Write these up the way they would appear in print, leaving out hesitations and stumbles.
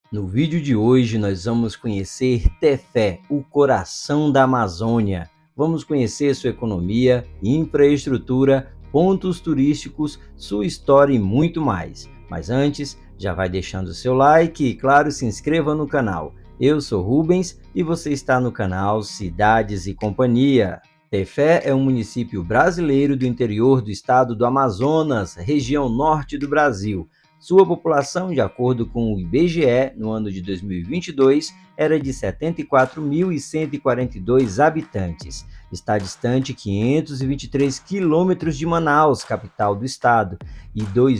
No vídeo de hoje nós vamos conhecer Tefé, o coração da Amazônia. Vamos conhecer sua economia, infraestrutura, pontos turísticos, sua história e muito mais. Mas antes, já vai deixando seu like e, claro, se inscreva no canal. Eu sou Rubens e você está no canal Cidades e Companhia. Tefé é um município brasileiro do interior do estado do Amazonas, região norte do Brasil. Sua população, de acordo com o IBGE, no ano de 2022, era de 74.142 habitantes. Está distante 523 quilômetros de Manaus, capital do estado, e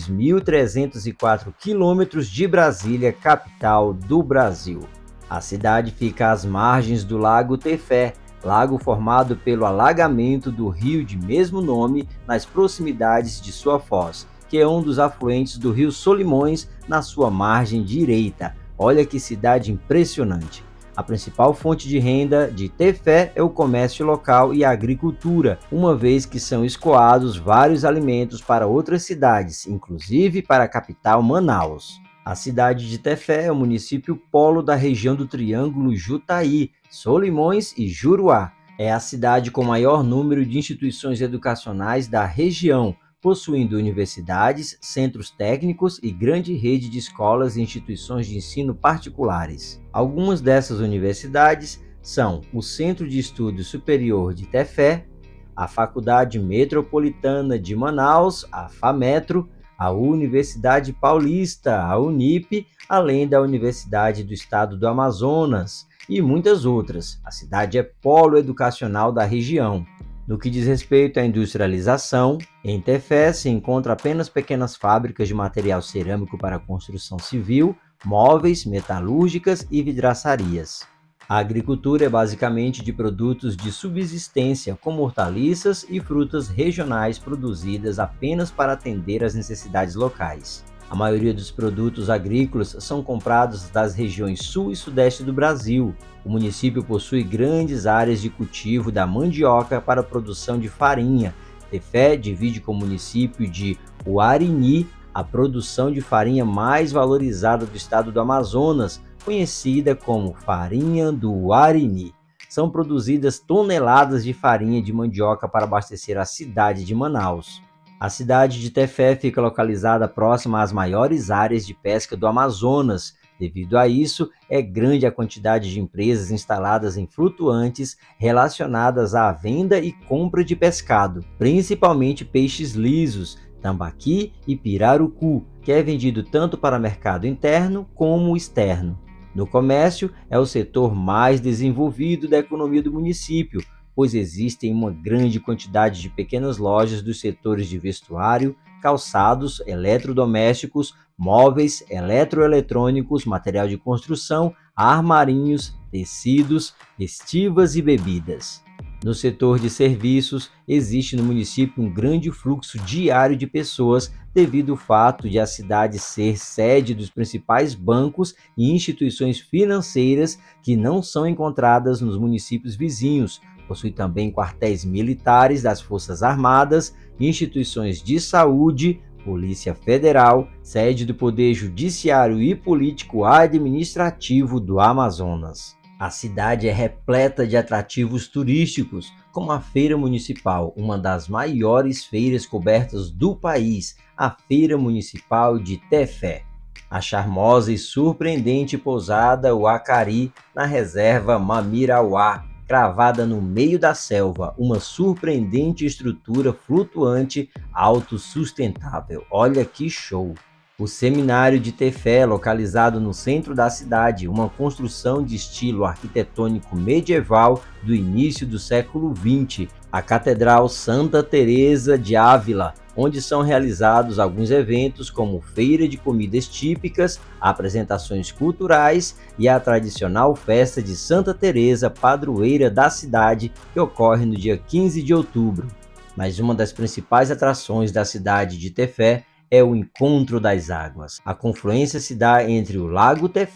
2.304 quilômetros de Brasília, capital do Brasil. A cidade fica às margens do Lago Tefé, lago formado pelo alagamento do rio de mesmo nome nas proximidades de sua foz, que é um dos afluentes do rio Solimões na sua margem direita. Olha que cidade impressionante! A principal fonte de renda de Tefé é o comércio local e a agricultura, uma vez que são escoados vários alimentos para outras cidades, inclusive para a capital Manaus. A cidade de Tefé é o município polo da região do Triângulo Jutaí, Solimões e Juruá. É a cidade com maior número de instituições educacionais da região, possuindo universidades, centros técnicos e grande rede de escolas e instituições de ensino particulares. Algumas dessas universidades são o Centro de Estudos Superior de Tefé, a Faculdade Metropolitana de Manaus, a FAMetro, a Universidade Paulista, a Unip, além da Universidade do Estado do Amazonas e muitas outras. A cidade é polo educacional da região. No que diz respeito à industrialização, em Tefé se encontram apenas pequenas fábricas de material cerâmico para construção civil, móveis, metalúrgicas e vidraçarias. A agricultura é basicamente de produtos de subsistência, como hortaliças e frutas regionais produzidas apenas para atender às necessidades locais. A maioria dos produtos agrícolas são comprados das regiões sul e sudeste do Brasil. O município possui grandes áreas de cultivo da mandioca para a produção de farinha. Tefé divide com o município de Uarini a produção de farinha mais valorizada do estado do Amazonas, conhecida como farinha do Uarini. São produzidas toneladas de farinha de mandioca para abastecer a cidade de Manaus. A cidade de Tefé fica localizada próxima às maiores áreas de pesca do Amazonas. Devido a isso, é grande a quantidade de empresas instaladas em flutuantes relacionadas à venda e compra de pescado, principalmente peixes lisos, tambaqui e pirarucu, que é vendido tanto para mercado interno como externo. No comércio, é o setor mais desenvolvido da economia do município, pois existem uma grande quantidade de pequenas lojas dos setores de vestuário, calçados, eletrodomésticos, móveis, eletroeletrônicos, material de construção, armarinhos, tecidos, estivas e bebidas. No setor de serviços, existe no município um grande fluxo diário de pessoas devido ao fato de a cidade ser sede dos principais bancos e instituições financeiras que não são encontradas nos municípios vizinhos. Possui também quartéis militares das Forças Armadas, instituições de saúde, Polícia Federal, sede do Poder Judiciário e Político Administrativo do Amazonas. A cidade é repleta de atrativos turísticos, como a Feira Municipal, uma das maiores feiras cobertas do país, a Feira Municipal de Tefé. A charmosa e surpreendente pousada Uacari, na reserva Mamirauá, cravada no meio da selva, uma surpreendente estrutura flutuante autossustentável. Olha que show! O Seminário de Tefé, localizado no centro da cidade, uma construção de estilo arquitetônico medieval do início do século XX. A Catedral Santa Teresa de Ávila, onde são realizados alguns eventos como feira de comidas típicas, apresentações culturais e a tradicional festa de Santa Teresa, padroeira da cidade, que ocorre no dia 15 de outubro. Mas uma das principais atrações da cidade de Tefé é o Encontro das Águas. A confluência se dá entre o Lago Tefé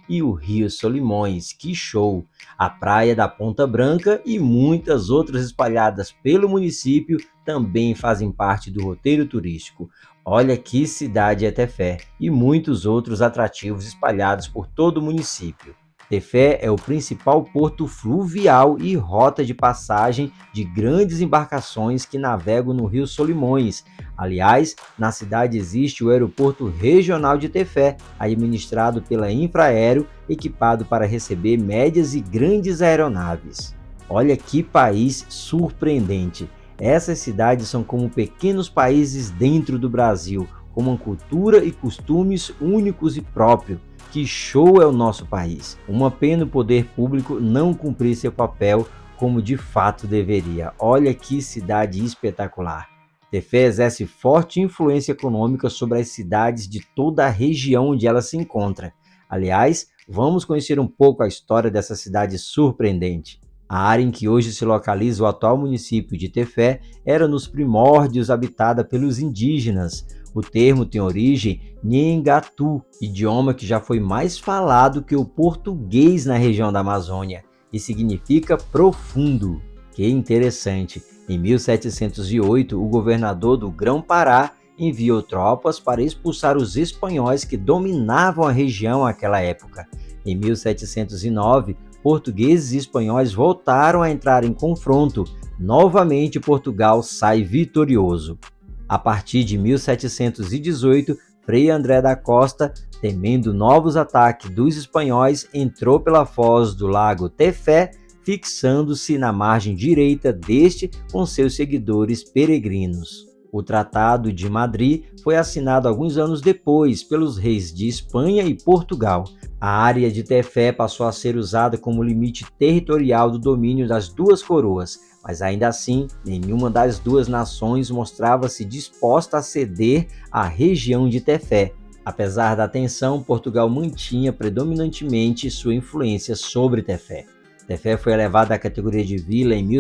e o Rio Solimões, que show! A Praia da Ponta Branca e muitas outras espalhadas pelo município também fazem parte do roteiro turístico. Olha que cidade é Tefé e muitos outros atrativos espalhados por todo o município. Tefé é o principal porto fluvial e rota de passagem de grandes embarcações que navegam no Rio Solimões. Aliás, na cidade existe o Aeroporto Regional de Tefé, administrado pela Infraero, equipado para receber médias e grandes aeronaves. Olha que país surpreendente! Essas cidades são como pequenos países dentro do Brasil, com uma cultura e costumes únicos e próprios. Que show é o nosso país! Uma pena o poder público não cumprir seu papel como de fato deveria. Olha que cidade espetacular! Tefé exerce forte influência econômica sobre as cidades de toda a região onde ela se encontra. Aliás, vamos conhecer um pouco a história dessa cidade surpreendente. A área em que hoje se localiza o atual município de Tefé era nos primórdios habitada pelos indígenas. O termo tem origem Nhengatu, idioma que já foi mais falado que o português na região da Amazônia, e significa profundo. Que interessante! Em 1708, o governador do Grão-Pará enviou tropas para expulsar os espanhóis que dominavam a região naquela época. Em 1709, portugueses e espanhóis voltaram a entrar em confronto. Novamente, Portugal sai vitorioso. A partir de 1718, Frei André da Costa, temendo novos ataques dos espanhóis, entrou pela foz do lago Tefé, fixando-se na margem direita deste com seus seguidores peregrinos. O Tratado de Madrid foi assinado alguns anos depois pelos reis de Espanha e Portugal. A área de Tefé passou a ser usada como limite territorial do domínio das duas coroas, mas ainda assim, nenhuma das duas nações mostrava-se disposta a ceder à região de Tefé. Apesar da tensão, Portugal mantinha predominantemente sua influência sobre Tefé. Tefé foi elevada à categoria de vila em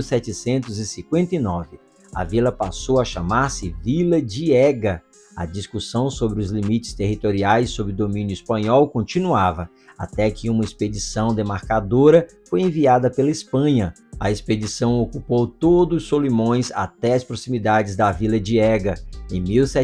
1759. A vila passou a chamar-se Vila de Ega. A discussão sobre os limites territoriais sob domínio espanhol continuava, até que uma expedição demarcadora foi enviada pela Espanha. A expedição ocupou todos os Solimões até as proximidades da Vila de Ega. Em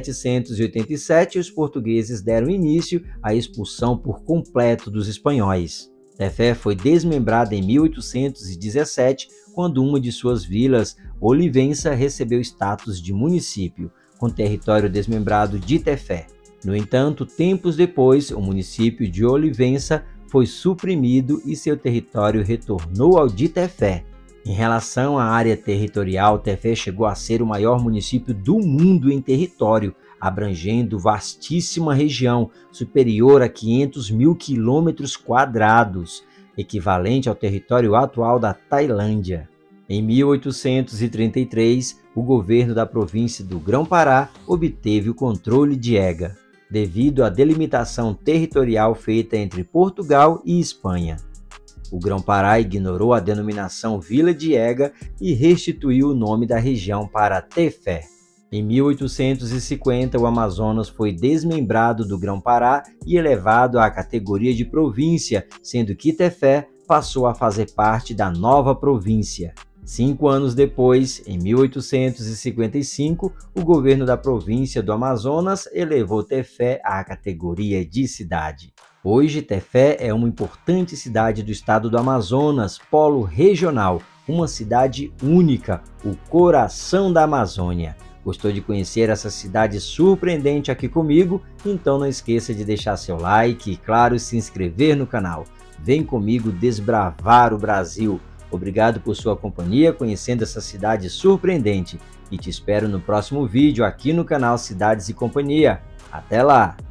1787, os portugueses deram início à expulsão por completo dos espanhóis. Tefé foi desmembrada em 1817, quando uma de suas vilas, Olivença, recebeu status de município, com território desmembrado de Tefé. No entanto, tempos depois, o município de Olivença foi suprimido e seu território retornou ao de Tefé. Em relação à área territorial, Tefé chegou a ser o maior município do mundo em território, abrangendo vastíssima região, superior a 500 mil quilômetros quadrados, equivalente ao território atual da Tailândia. Em 1833, o governo da província do Grão-Pará obteve o controle de Ega, devido à delimitação territorial feita entre Portugal e Espanha. O Grão-Pará ignorou a denominação Vila de Ega e restituiu o nome da região para Tefé. Em 1850, o Amazonas foi desmembrado do Grão-Pará e elevado à categoria de província, sendo que Tefé passou a fazer parte da nova província. 5 anos depois, em 1855, o governo da província do Amazonas elevou Tefé à categoria de cidade. Hoje, Tefé é uma importante cidade do estado do Amazonas, polo regional, uma cidade única, o coração da Amazônia. Gostou de conhecer essa cidade surpreendente aqui comigo? Então não esqueça de deixar seu like e, claro, se inscrever no canal. Vem comigo desbravar o Brasil. Obrigado por sua companhia conhecendo essa cidade surpreendente e te espero no próximo vídeo aqui no canal Cidades e Companhia. Até lá!